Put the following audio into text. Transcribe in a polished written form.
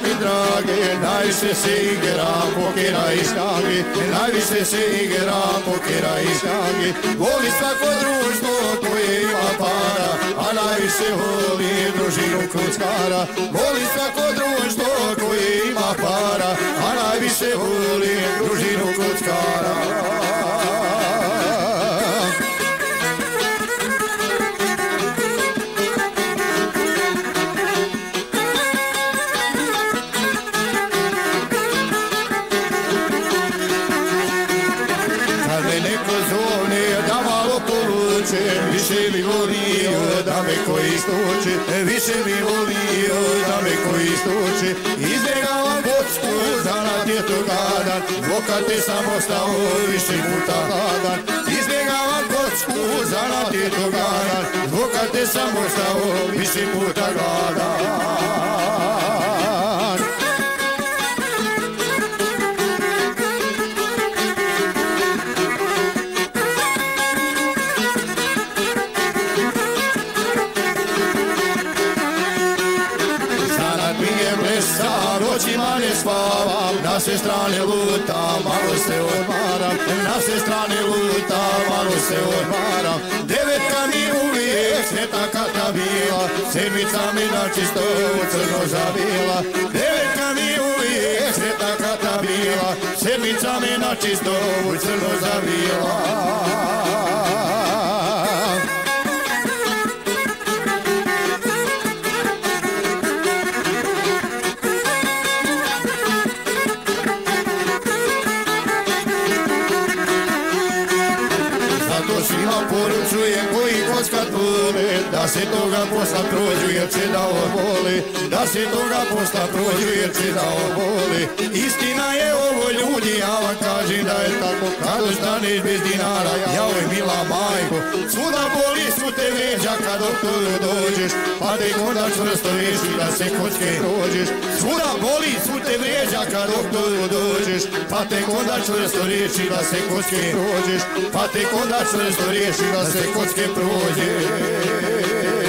mi drage, najviše se igra pokera i snage, najviše se igra pokera i snage. Voli svako društvo koje ima para, a najviše voli družinu kockara. Voli svako društvo koje ima para, a najviše voli družinu kockara. Više mi volio da me koji stoče, više mi volio da me koji stoče. Izbjegavam kocku, zanat je to gadan, dvokate sam ostao više puta gladan. Izbjegavam kocku, zanat je to gadan, dvokate sam ostao više puta gladan. Noćima ne spavam, na sve strane lutam, malo se odmaram. Na sve strane lutam, malo se odmaram. Devetka mi uvijek sveta kata bila, sedmica mi načisto u crno zavila. Devetka mi uvijek sveta kata bila, sedmica mi načisto u crno zavila. Svima poručujem koji kockat vole, da se toga posla prođu jer će da obole. Da se toga posla prođu jer će da obole. Istina je ovo ljudi, ja vam kažem da je tako. Kad ostaneš bez dinara, jao mila majko, svuda boli su te veđa kad doktoru dođeš, pa tek onda čvrsto reši da se kocke prođeš. Svuda boli su te veđa kad doktoru dođeš, pa tek onda čvrsto reši da se kocke prođeš. Pa tek onda čvrsto riješi da se kocke prođe.